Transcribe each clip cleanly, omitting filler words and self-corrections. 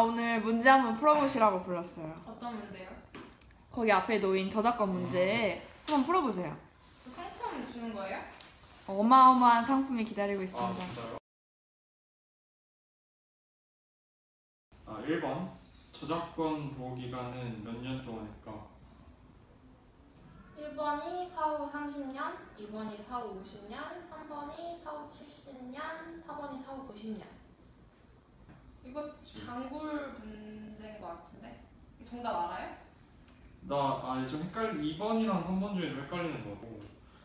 오늘 문제 한번 풀어보시라고 불렀어요. 어떤 문제요? 거기 앞에 놓인 저작권 문제 한번 풀어보세요. 상품 주는 거예요? 어마어마한 상품이 기다리고 있습니다. 아 진짜요? 1번 저작권 보호기간은 몇 년 동안일까? 1번이 사후 30년, 2번이 사후 50년, 3번이 사후 70년, 4번이 사후 90년. 이거 단골 문제인 것 같은데? 정답 알아요? 나 좀 헷갈리. 2번이랑 3번 중에 좀 헷갈리는 거고.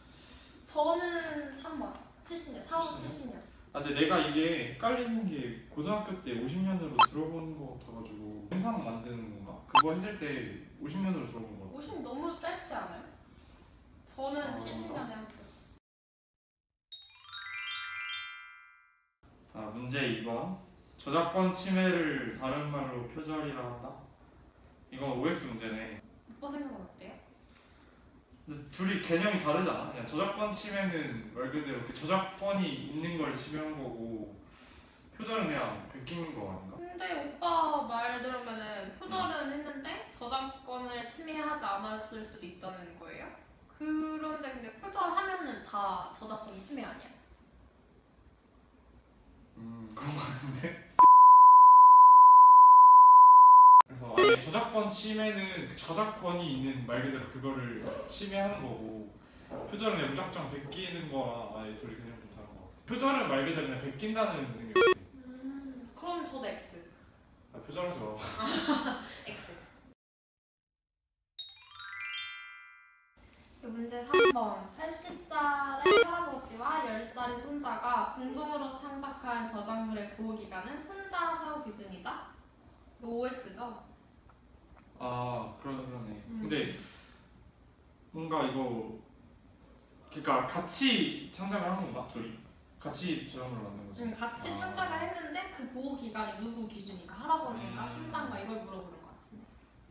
저는 3번. 70년, 사후 70년. 근데 내가 이게 헷갈리는 게 고등학교 때 50년으로 들어본 거 같아가지고 영상 만드는 건가? 그거 했을 때 50년으로 들어본 거 같아. 50년 너무 짧지 않아요? 저는 70년에 한 표. 문제 2번. 저작권 침해를 다른 말로 표절이라 한다? 이건 OX 문제네. 오빠 생각은 어때요? 근데 둘이 개념이 다르잖아. 그냥 저작권 침해는 말 그대로 그 저작권이 있는 걸 침해한 거고 표절은 그냥 베끼는 거 아닌가? 근데 오빠 말 들으면은 표절은 했는데 저작권을 침해하지 않았을 수도 있다는 거예요? 그런데 근데 표절하면은 다 저작권 침해 아니야? 그런 거 같은데? 그래서 아예 저작권 침해는 그 저작권이 있는 말 그대로 그거를 침해하는 거고 표절은 그냥 무작정 베끼는 거랑 아예 둘이 그냥 좀 다른 거 같아. 표절은 말 그대로 그냥 베낀다는 의미 같아. 그럼 저도 X. 표절하지 마. X. 문제 3번. 80살의 할아버지와 10살의 손자가 공동으로 창작한 저작물의 보호기간은 손자 사후 기준이다? 이거 OX죠? 그러네. 근데 뭔가 이거 그러니까 같이 창작을 한 건가? 둘이? 같이 저작물을 만든 거지? 같이 창작을 했는데 그 보호기간이 누구 기준인가? 할아버지인가? 손자인가? 이걸 물어보는 것 같은데.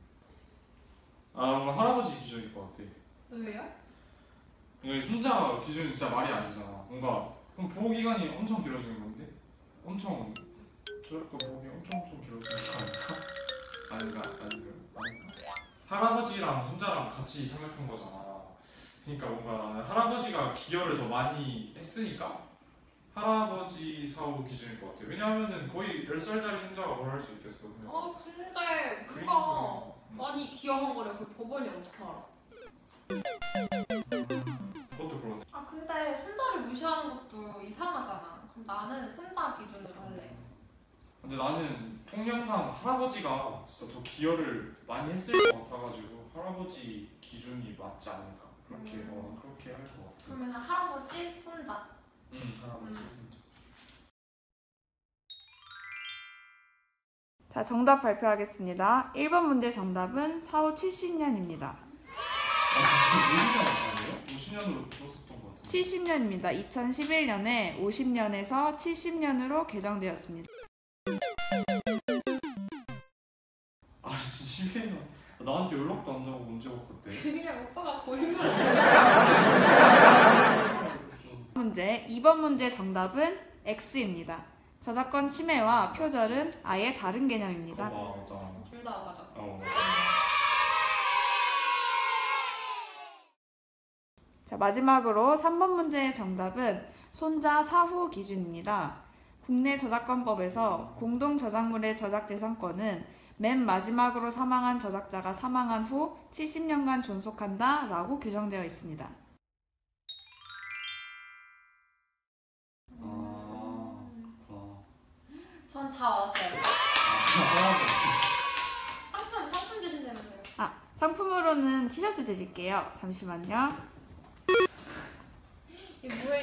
뭔가 할아버지 기준일 것 같아. 왜요? 이게 손자 기준이 진짜 말이 아니잖아. 뭔가 그럼 보호 기간이 엄청 길어지는 건데 엄청 저작권 보호기 엄청 길어지는 거 아닌가? 아닌가? 할아버지랑 손자랑 같이 창작한 거잖아. 그러니까 뭔가 할아버지가 기여를 더 많이 했으니까 할아버지 사후 기준일 것 같아. 왜냐하면은 거의 10살짜리 손자가 뭘 할 수 있겠어. 그냥. 근데 누가 많이 기여한 거래. 그 법원이 어떻게 알아? 그것도 그러네. 근데 손자를 무시하는 것도 이상하잖아. 그럼 나는 손자 기준으로 할래. 근데 나는 통념상 할아버지가 진짜 더 기여를 많이 했을 것 같아가지고 할아버지 기준이 맞지 않을까. 그렇게 할 것 같아. 그러면 할아버지, 손자. 할아버지, 손자. 자, 정답 발표하겠습니다. 1번 문제 정답은 사후 70년입니다. 진짜 50년으로 들었었던 것 같은데. 70년입니다. 2011년에 50년에서 70년으로 개정되었습니다. 진짜 11년. 나한테 연락도 안 하고 언제 왔대? 그냥 오빠가 고인물. 문제 2번 문제 정답은 X입니다. 저작권 침해와 표절은 아예 다른 개념입니다. 맞아. 둘 다 맞았어. 자, 마지막으로 3번 문제의 정답은 손자 사후 기준입니다. 국내 저작권법에서 공동 저작물의 저작재산권은 맨 마지막으로 사망한 저작자가 사망한 후 70년간 존속한다 라고 규정되어 있습니다. 전 다 왔어요. 상품 주신다면서요? 상품으로는 티셔츠 드릴게요. 잠시만요. 이게 뭐예요?